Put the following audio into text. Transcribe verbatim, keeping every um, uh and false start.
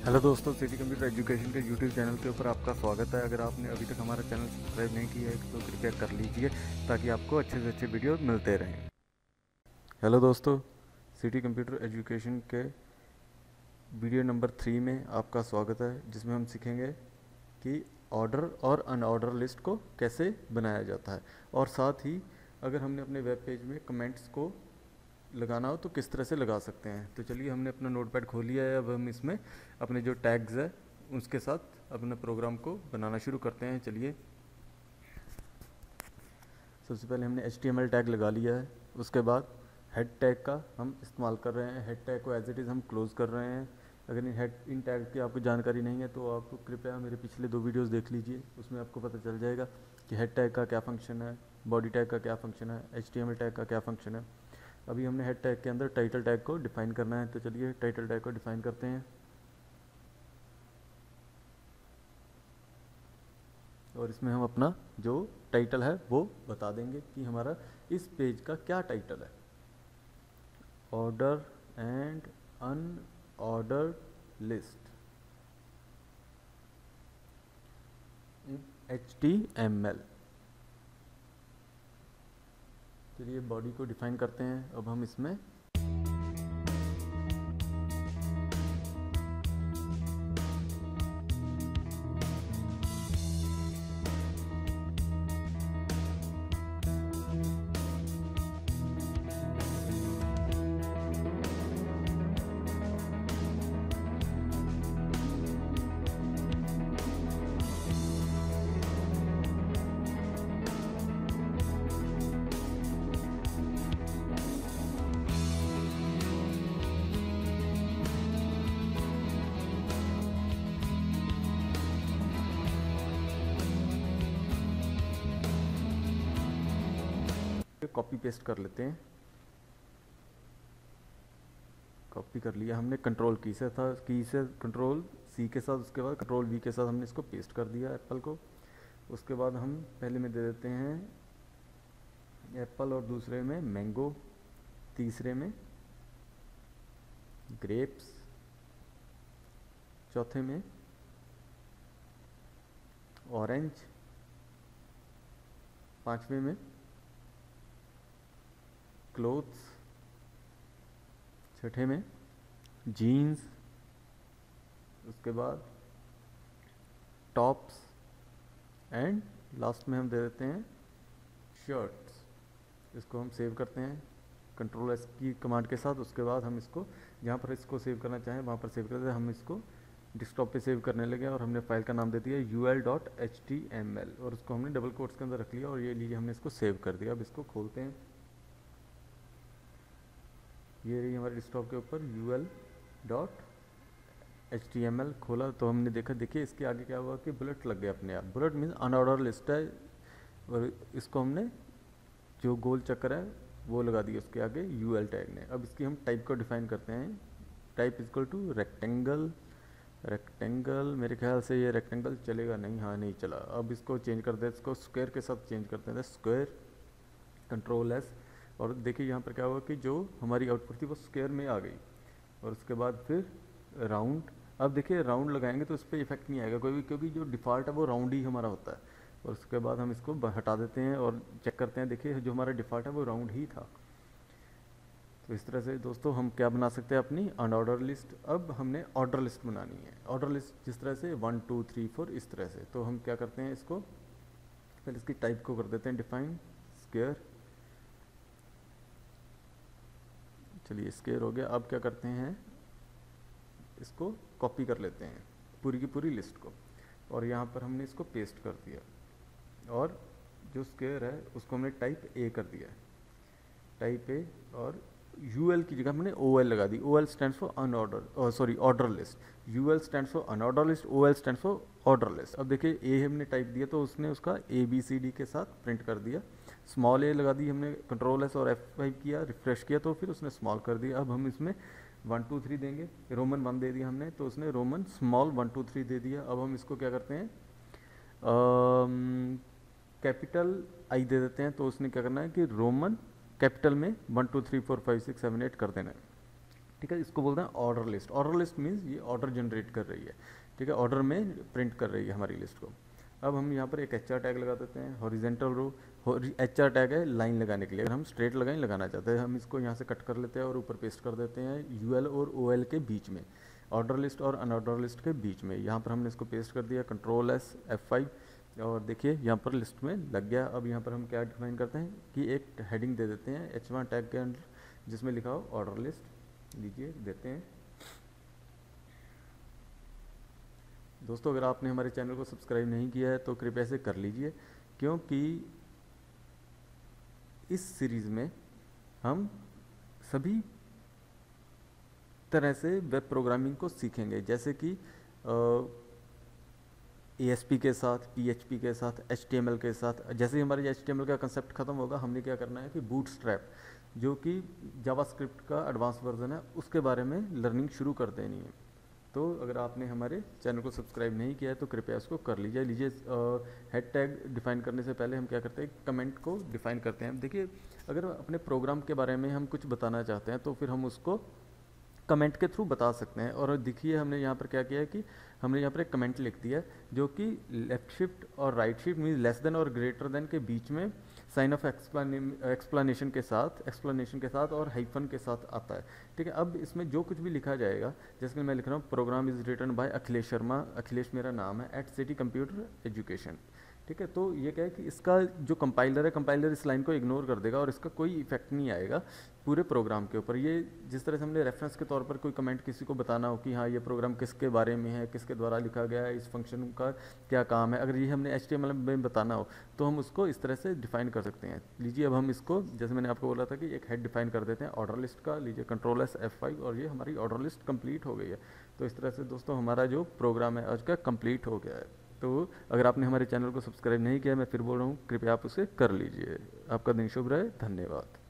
Hello दोस्तों, City Computer Education के YouTube channel के ऊपर आपका स्वागत है। अगर आपने अभी तक हमारा चैनल सब्सक्राइब नहीं किया है तो कृपया कर लीजिए ताकि आपको अच्छे से अच्छे वीडियो मिलते रहें। हेलो दोस्तों, सिटी कंप्यूटर एजुकेशन के वीडियो नंबर थ्री में आपका स्वागत है, जिसमें हम सीखेंगे कि ऑर्डर और अनऑर्डर लिस्ट को कैसे बनाया जाता है, और साथ ही अगर हमने अपने वेब पेज में कमेंट्स को लगाना हो तो किस तरह से लगा सकते हैं। तो चलिए, हमने अपना नोटपैड खोल लिया है। अब हम इसमें अपने जो टैग्स है उसके साथ अपने प्रोग्राम को बनाना शुरू करते हैं। चलिए, सबसे पहले हमने H T M L tag लगा लिया है। उसके बाद हेड टैग का हम इस्तेमाल कर रहे हैं। हेड टैग को एज इट इज़ हम क्लोज कर रहे हैं। अगर इन हेड इन टैग की आपको जानकारी नहीं है तो आप कृपया मेरे पिछले दो वीडियोस देख लीजिए, उसमें आपको पता चल जाएगा कि हेड टैग का क्या फंक्शन है, बॉडी टैग का क्या फंक्शन है, H T M L tag का क्या फंक्शन है। अभी हमने हेड टैग के अंदर टाइटल टैग को डिफाइन करना है। तो चलिए, टाइटल टैग को डिफाइन करते हैं और इसमें हम अपना जो टाइटल है वो बता देंगे कि हमारा इस पेज का क्या टाइटल है। Order and unorder list in H T M L. चलिए, बॉडी को डिफाइन करते हैं। अब हम इसमें कॉपी पेस्ट कर लेते हैं। कॉपी कर लिया हमने, कंट्रोल की से था की से कंट्रोल सी के साथ, उसके बाद कंट्रोल वी के साथ हमने इसको पेस्ट कर दिया एप्पल को। उसके बाद हम पहले में दे देते हैं एप्पल, और दूसरे में मैंगो, तीसरे में ग्रेप्स, चौथे में ऑरेंज, पांचवे में क्लोथ्स, छठे में जीन्स, उसके बाद टॉप्स, एंड लास्ट में हम दे देते हैं शर्ट्स। इसको हम सेव करते हैं कंट्रोल एस की कमांड के साथ। उसके बाद हम इसको जहाँ पर इसको सेव करना चाहें वहाँ पर सेव करते हैं। हम इसको डेस्कटॉप पे सेव करने लगे और हमने फाइल का नाम दे दिया U L dot H T M L, और उसको हमने डबल कोट्स के अंदर रख लिया, और ये लीजिए हमने इसको सेव कर दिया। अब इसको खोलते हैं। ये रही हमारे डेस्कटॉप के ऊपर U L dot H T M L. खोला तो हमने देखा, देखिए इसके आगे क्या हुआ कि बुलेट लग गया अपने आप। बुलेट मीन्स अनऑर्डर लिस्ट है, और इसको हमने जो गोल चक्कर है वो लगा दिया उसके आगे यू एल टैग ने। अब इसकी हम टाइप को डिफाइन करते हैं। Type equal to rectangle. Rectangle, मेरे ख्याल से ये रेक्टेंगल चलेगा नहीं, हाँ नहीं चला। अब इसको चेंज कर दे, इसको स्क्वायर के साथ चेंज करते हैं, स्क्वायर, कंट्रोल एस। और देखिए यहाँ पर क्या हुआ कि जो हमारी आउटपुट थी वो स्क्वायर में आ गई। और उसके बाद फिर राउंड। अब देखिए, राउंड लगाएंगे तो इस पर इफेक्ट नहीं आएगा कोई भी, क्योंकि जो डिफ़ॉल्ट है वो राउंड ही हमारा होता है। और उसके बाद हम इसको हटा देते हैं और चेक करते हैं। देखिए, जो हमारा डिफ़ॉल्ट है वो राउंड ही था। तो इस तरह से दोस्तों हम क्या बना सकते हैं अपनी अनऑर्डर लिस्ट। अब हमने ऑर्डर लिस्ट बनानी है। ऑर्डर लिस्ट जिस तरह से वन टू थ्री फोर इस तरह से। तो हम क्या करते हैं, इसको पहले इसकी टाइप को कर देते हैं डिफाइन स्क्वायर। चलिए, स्क्वायर हो गया। अब क्या करते हैं, इसको कॉपी कर लेते हैं पूरी की पूरी लिस्ट को, और यहाँ पर हमने इसको पेस्ट कर दिया, और जो स्क्वायर है उसको हमने टाइप ए कर दिया है, टाइप ए। और यू एल की जगह हमने ओ एल लगा दी। O L stand for unorder, sorry order list. U L stand for unorder list, O L stand for order list. अब देखिए, ए हमने टाइप दिया तो उसने उसका ए बी सी डी के साथ प्रिंट कर दिया। स्मॉल ए लगा दी हमने, कंट्रोल एस और एफ फाइव किया, रिफ्रेश किया तो फिर उसने स्मॉल कर दिया। अब हम इसमें वन टू थ्री देंगे। रोमन वन दे दिया हमने तो उसने Roman small one two three दे दिया। अब हम इसको क्या करते हैं, कैपिटल आई दे देते हैं। तो उसने क्या करना है कि रोमन कैपिटल में one two three four five six seven eight कर देना है। ठीक है, इसको बोलते हैं order list. Order list means ये ऑर्डर जनरेट कर रही है, ठीक है, ऑर्डर में प्रिंट कर रही है हमारी लिस्ट को। अब हम यहाँ पर एक एच आर टैग लगा देते हैं, horizontal row, H R tag है लाइन लगाने के लिए। अगर हम स्ट्रेट लाइन लगाना चाहते हैं, हम इसको यहाँ से कट कर लेते हैं और ऊपर पेस्ट कर देते हैं यू एल और ओ एल के बीच में, ऑर्डर लिस्ट और अनऑर्डर लिस्ट के बीच में। यहाँ पर हमने इसको पेस्ट कर दिया, कंट्रोल एस एफ फाइव, और देखिए यहाँ पर लिस्ट में लग गया। अब यहाँ पर हम क्या डिफाइन करते हैं कि एक हेडिंग दे देते हैं एच वन टैग के अंदर, जिसमें लिखा हो ऑर्डर लिस्ट, लीजिए देते हैं। दोस्तों, अगर आपने हमारे चैनल को सब्सक्राइब नहीं किया है तो कृपया से कर लीजिए, क्योंकि इस सीरीज़ में हम सभी तरह से वेब प्रोग्रामिंग को सीखेंगे, जैसे कि ए एस पी के साथ, पी एच पी के साथ, एच टी एम एल के साथ। जैसे ही हमारे एच टी एम एल का कंसेप्ट खत्म होगा, हमने क्या करना है कि बूटस्ट्रैप, जो कि जावास्क्रिप्ट का एडवांस वर्जन है, उसके बारे में लर्निंग शुरू कर देनी है। तो अगर आपने हमारे चैनल को सब्सक्राइब नहीं किया है तो कृपया उसको कर लीजिए। लीजिए, हेड टैग डिफाइन करने से पहले हम क्या करते हैं, कमेंट को डिफाइन करते हैं। देखिए, अगर अपने प्रोग्राम के बारे में हम कुछ बताना चाहते हैं तो फिर हम उसको कमेंट के थ्रू बता सकते हैं। और देखिए, हमने यहाँ पर क्या किया है कि हमने यहाँ पर एक कमेंट लिख दिया है, जो कि लेफ्ट शिफ्ट और right shift mean less than और ग्रेटर देन के बीच में साइन ऑफ एक्सप्लेनेशन के साथ एक्सप्लेनेशन के साथ और हाइफन के साथ आता है, ठीक है। अब इसमें जो कुछ भी लिखा जाएगा, जैसे कि मैं लिख रहा हूँ, program is written by Akhilesh Sharma, Akhilesh मेरा नाम है, एट सिटी कंप्यूटर एजुकेशन, ठीक है। तो ये क्या है कि इसका जो कंपाइलर है, कंपाइलर इस लाइन को इग्नोर कर देगा और इसका कोई इफेक्ट नहीं आएगा पूरे प्रोग्राम के ऊपर। ये जिस तरह से हमने रेफरेंस के तौर पर कोई कमेंट किसी को बताना हो कि हाँ ये प्रोग्राम किसके बारे में है, किसके द्वारा लिखा गया है, इस फंक्शन का क्या काम है, अगर ये हमने एच टी एम एल में बताना हो तो हम उसको इस तरह से डिफाइन कर सकते हैं। लीजिए, अब हम इसको, जैसे मैंने आपको बोला था कि एक हेड डिफाइन कर देते हैं ऑर्डर लिस्ट का। लीजिए, कंट्रोल एस एफ फाइव, और ये हमारी ऑर्डर लिस्ट कंप्लीट हो गई है। तो इस तरह से दोस्तों हमारा जो प्रोग्राम है आज का कंप्लीट हो गया है। तो अगर आपने हमारे चैनल को सब्सक्राइब नहीं किया, मैं फिर बोल रहा हूँ, कृपया आप उसे कर लीजिए। आपका दिन शुभ रहे, धन्यवाद।